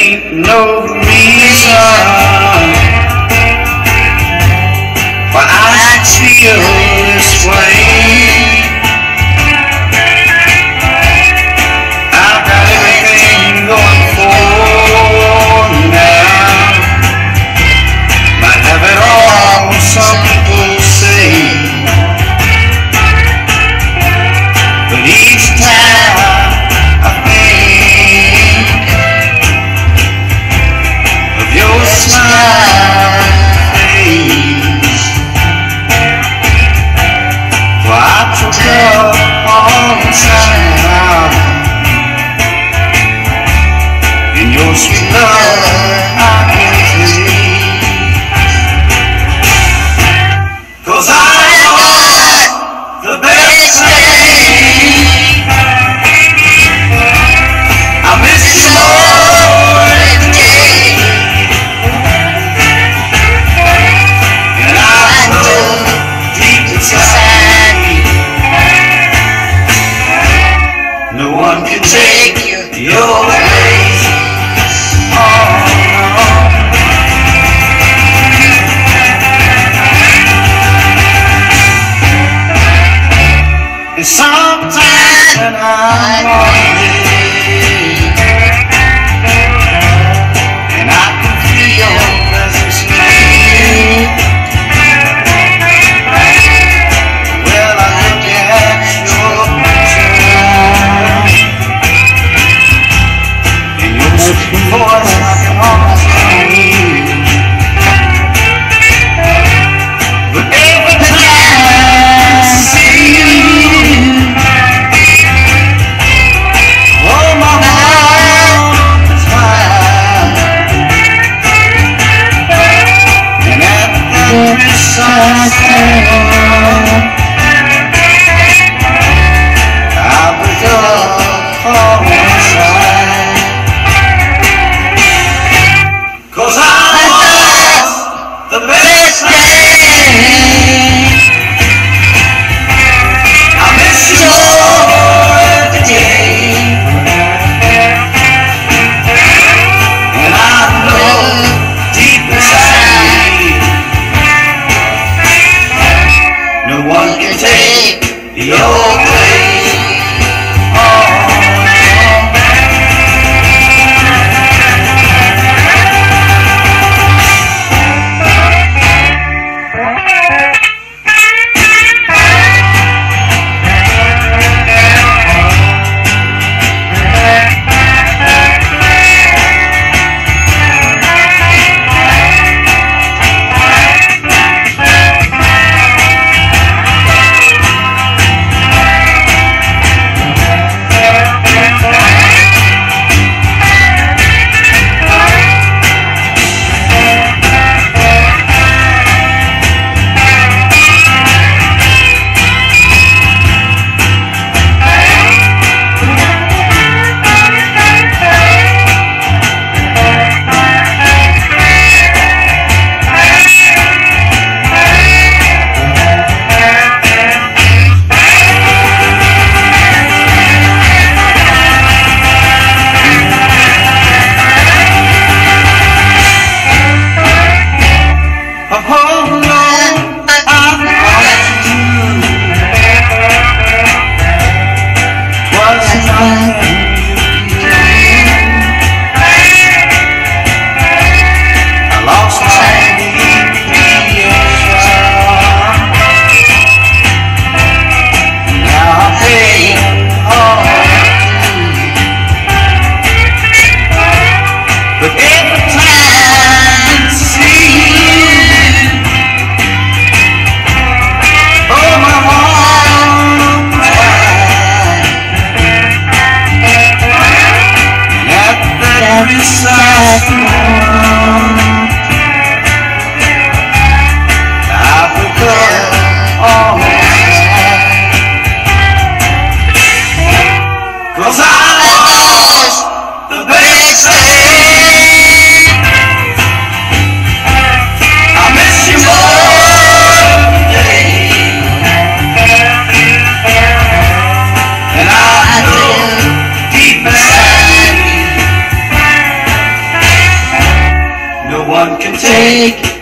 ain't no reason why I feel this way. I've got everything going for me now. Might have it all, some people say, but each time I think of your smiling face, well, I took up all the time in your sweet love I can take. 'Cause I got the best thing. I miss you more every day, and I know deep inside no one can take your place. Oh, and sometimes when I'm lonely and I can feel your presence near, well, I look at your picture and your sweet voice I can almost hear. But every time I see you, oh, my heart is wild, and at every sunset I wake up all inside. 'Cause I was the best thing. I miss you more every day, and I know deep inside take